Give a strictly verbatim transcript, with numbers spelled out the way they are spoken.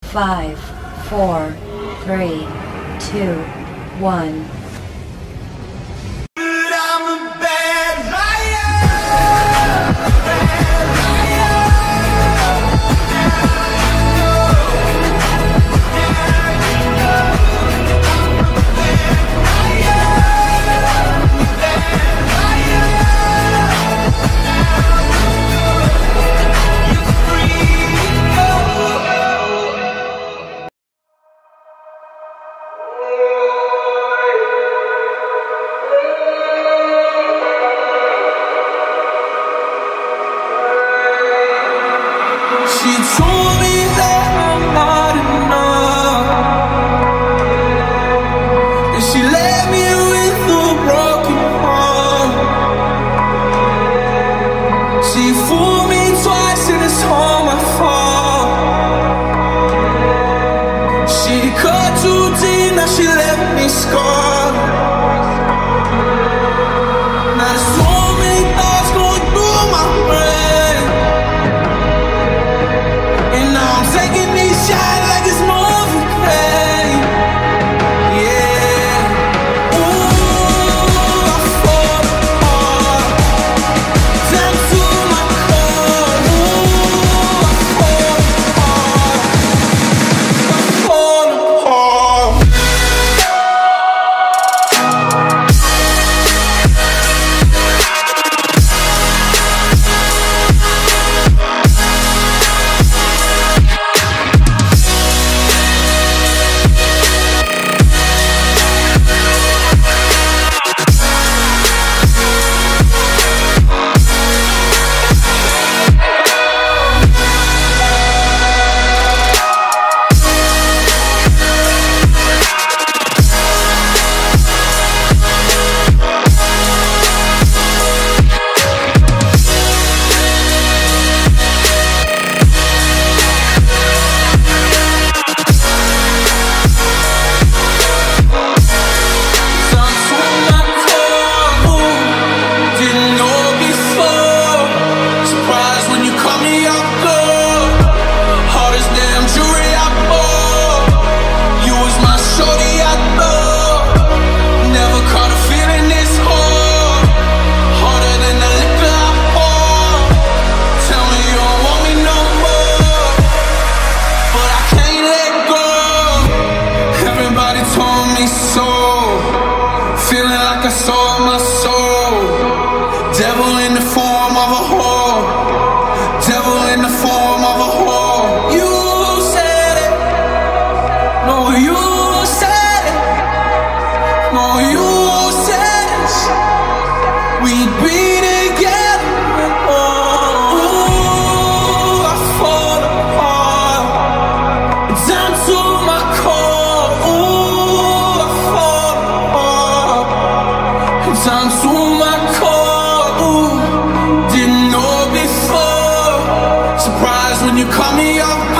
Five, four, three, two, one. She told me that I'm not enough, and she left me with a broken heart. She fooled me twice and it's all my fault. She cut too deep, now she left me scarred. Now there's so many thoughts going through my brain, and now I'm taking these shots like it's Novocaine. Yeah. Ooh, I fall apart, down to my core. Ooh, I fall apart, I fall apart. Feeling like I sold my soul. Devil in the form of a whore. Devil in the form of a whore. You said it. No, you said it. No, you said it. We'd be together. Oh, ooh, I fall apart, down to my core. Ooh, I fall apart, down to my core. Ooh, didn't know before. Surprised when you call me up.